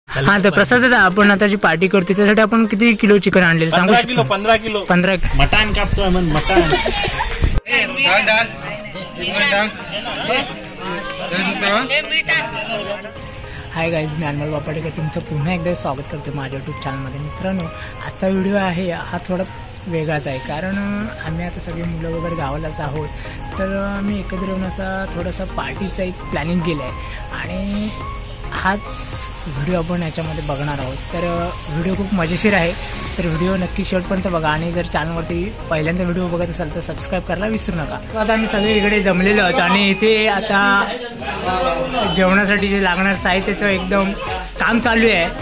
हा तर प्रसाद दादा, आपण आता जी पार्टी करतो त्यासाठी आपण किती किलो चिकन आणलेलं सांगू शकतो? 15 किलो 15 मटण कापतोय मग मटण हाय गाईज, मी अनमोल वापाडेकर तुमचं पुन्हा एकदा स्वागत करते माझ्या यूट्यूब चॅनलमध्ये. मित्रांनो, आजचा व्हिडिओ आहे हा थोडा वेगळाच आहे, कारण आम्ही आता सगळे मुलं वगैरे गावालाच आहोत. तर आम्ही एकत्र येऊन असा थोडासा पार्टीचा एक प्लॅनिंग केलं आहे आणि हाच व्हिडिओ आपण याच्यामध्ये बघणार आहोत. तर व्हिडिओ खूप मजेशीर आहे, तर व्हिडिओ नक्की शेवटपर्यंत बघा. आणि जर चॅनलवरती पहिल्यांदा व्हिडिओ बघत असाल तर सबस्क्राईब करायला विसरू नका. तर आता आम्ही सगळे इकडे जमलेलो आहोत आणि इथे आता जेवणासाठी जे लागणार साहित्याचं एकदम काम चालू आहे.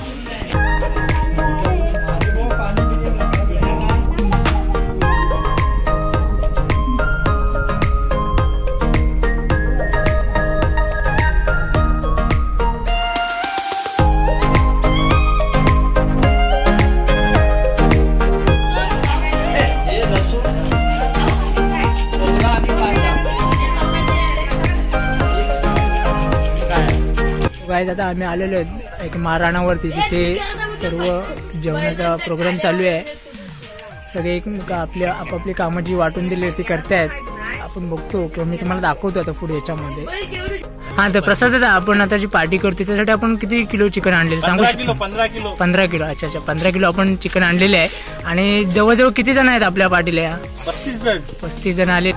गाईज, आता आम्ही आलेलो आहेत एक महाराणावरती, तिथे सर्व जेवणाचा प्रोग्राम चालू आहे. सगळे एक आपल्या आपापली कामं जी वाटून दिली ती करतायत. आपण बघतो किंवा मी तुम्हाला दाखवतो आता पुढे याच्यामध्ये. हा तर प्रसाद दादा, आपण आता जी पार्टी करतो त्यासाठी आपण किती किलो चिकन आणलेलं सांगू शकतो? 15 किलो. अच्छा 15 किलो आपण चिकन आणलेले आहे. आणि जवळजवळ किती जण आहेत आपल्या पार्टीला? 35 जण आले.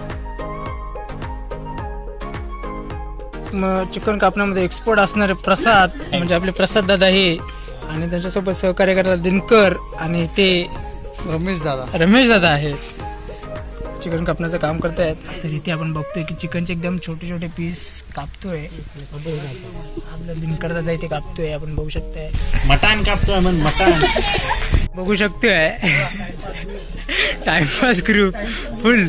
मग चिकन कापण्यामध्ये एक्सपर्ट असणारे प्रसाद म्हणजे आपले प्रसाद दादा हे, आणि त्यांच्यासोबत सहकार्य करायला दिनकर आणि ते रमेश दादा आहेत, चिकन कापण्याचं काम करतायत. तर इथे आपण बघतोय की चिकनचे एकदम छोटे छोटे पीस कापतोय आपला दिनकर दादा इथे कापतोय. आपण बघू शकताय मटण कापतोय मग मटण बघू शकतोय. Timepass group full.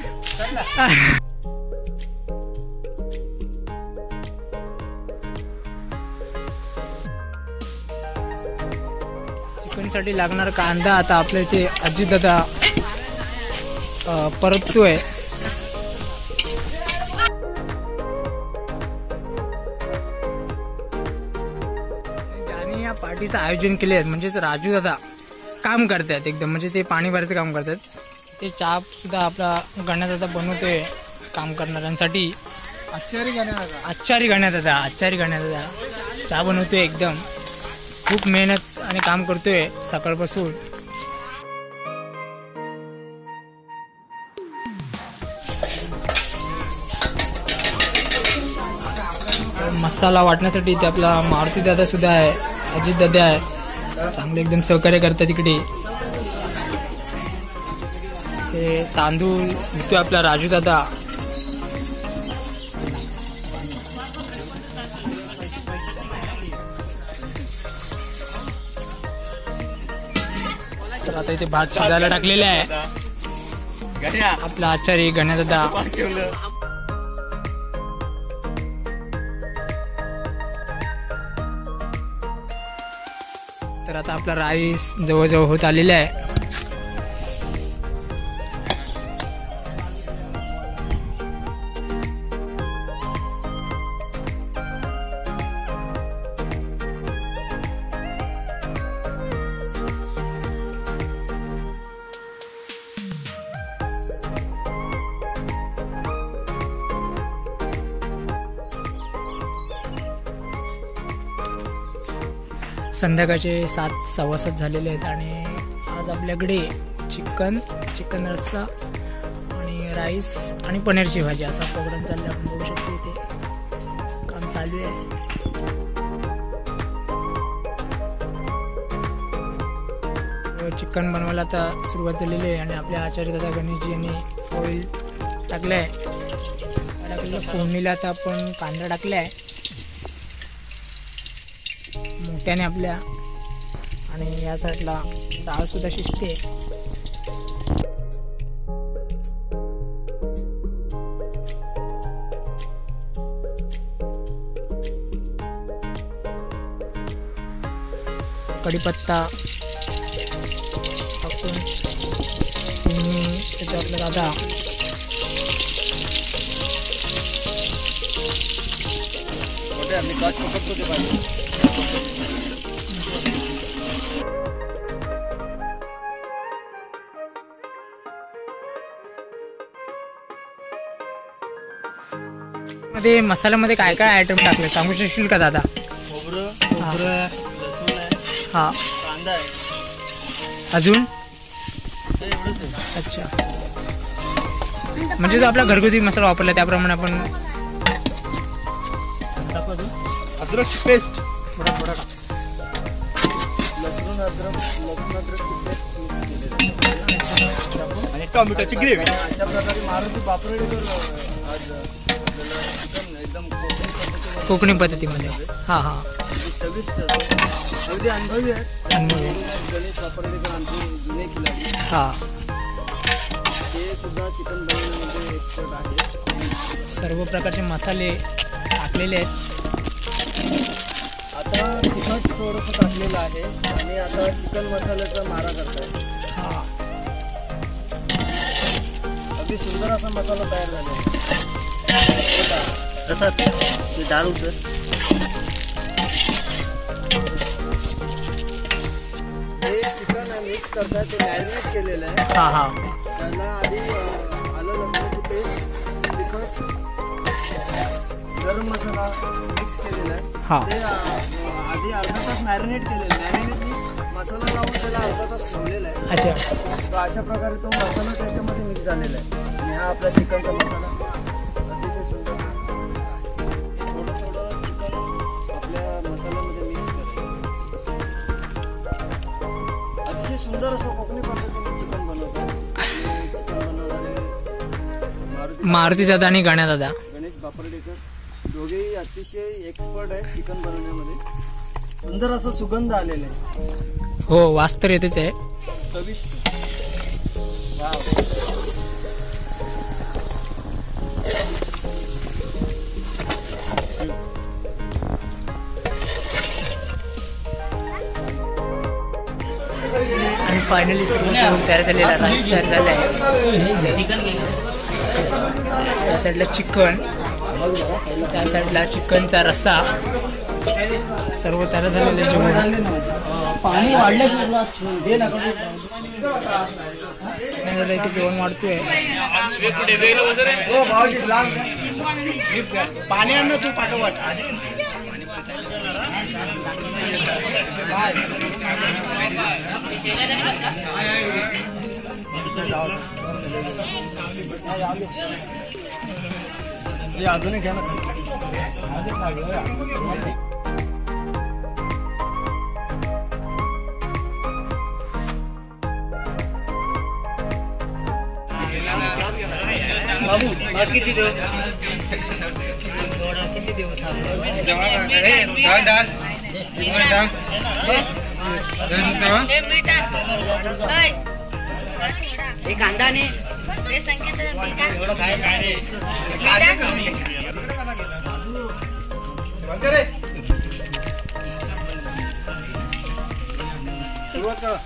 साठी लागणार कांदा आता आपल्या इथे अजित दादा परततोय. ज्याने या पार्टीचं आयोजन केले आहे म्हणजेच राजू दादा काम करतात एकदम, म्हणजे ते पाणी भरायचं काम करतात. ते चहा सुद्धा आपला गण्या दादा बनवतोय काम करणाऱ्यांसाठी. आचारी गण्या दादा चहा बनवतोय एकदम. खूप मेहनत आणि काम करतोय सकाळपासून. मसाला वाटण्यासाठी इथे आपला मारुती दादा सुद्धा आहे, अजित दादा आहे, चांगले एकदम सहकार्य करतात तिकडे. ते तांदूळ विकतोय आपला राजू दादा. तर आता इथे भात शिजायला टाकलेला आहे आपला आचारी गण्या दादा. तर आता आपला राईस जवळजवळ होत आलेला आहे. संध्याकाळचे 7:15 झालेले आहेत आणि आज आपल्याकडे चिकन रस्सा आणि राईस आणि पनीरची भाजी असा प्रोग्राम चालला. आपण बघू शकतो इथे काम चालू आहे. चिकन बनवायला आता सुरुवात झालेली आहे आणि आपल्या आचार्य दादा गणेशजी यांनी ऑइल टाकलं आहे. फोडणीला आता आपण कांदा टाकला आहे मोठ्याने आपल्या, आणि या साईडला डाळ सुद्धा शिजते. कढीपत्ता टाकून त्याच्यात आपला दादा मी काच पकडतो ते पाहिजे. मध्ये मसाल्यामध्ये काय काय आयटम टाकले सांगू शकशील का दादा? खोबरं लसूण आहे, हा, कांदा आहे, अजून एवढंच आहे. अच्छा, म्हणजे जो आपला घरगुती मसाला वापरला त्याप्रमाणे आपण अद्रकची पेस्ट थोडा टाक. लसूण अद्रकची पेस्ट मिक्स केलेली आणि टोमॅटोची ग्रेव्ही. अशा प्रकारे मारुती बापरेकर आज चिकन एकदम कोकणी पद्धतीमध्ये. हा हा, चविष्ट अगदी अनुभवी आहेत. अनुभवी. गणेश बापरेकर आमचे जुने खिलाडी, हा, ते सुद्धा चिकन बनवण्यामध्ये एक्सपर्ट आहे. सर्व प्रकारचे मसाले टाकलेले आहेत. आता तिखट थोडंसं टाकलेलं आहे आणि आता चिकन मसाल्याचा मारा करताय. हा, अगदी सुंदर असा मसाला तयार झाला. कसा ते डाळ उतर. हे चिकन मिक्स करताय, ते मॅरिनेट केलेलं आहे. हा हा, त्याला आधी आलं लसणाची पेस्ट, तिखट, गरम मसाला मिक्स केलेला आहे. हा. ते आधी अर्धा तास मॅरिनेट केलेलं आहे. मॅरिनेट मीन्स मसाला लावून त्याला अर्धा तास ठेवलेला आहे. अच्छा, तर अशा प्रकारे तो मसाला त्याच्यामध्ये मिक्स झालेला आहे. आणि हा आपला चिकनचा मसाला अतिशय सुंदर. थोडं थोडं चिकन आपल्या मसाल्यामध्ये मिक्स करायचं. अतिशय सुंदर असं कोकणी पद्धतीने चिकन बनवतात. चिकन बनवणारे मारुती दादा आणि गण्या दादा. गणेश बापरेकर दोघेही अतिशय एक्सपर्ट आहेत चिकन बनवण्यामध्ये. सुंदर असा सुगंध आलेला आहे. हो, वास तर येतेच आहे. चविष्ट. आणि फायनली सर्व तयार झालेला राईस तयार झाला आहे. त्या साईडला चिकन, त्या साईडला चिकनचा रस्सा, सर्व तयार झालेलं जेवण. पाणी वाढल्याशिवाय इथे जेवण वाढतोय. पाणी आण तू पाठोपाठ. अजूनही घ्या ना. किती देऊ? कांदा नाही संकेत सुरुवात करा.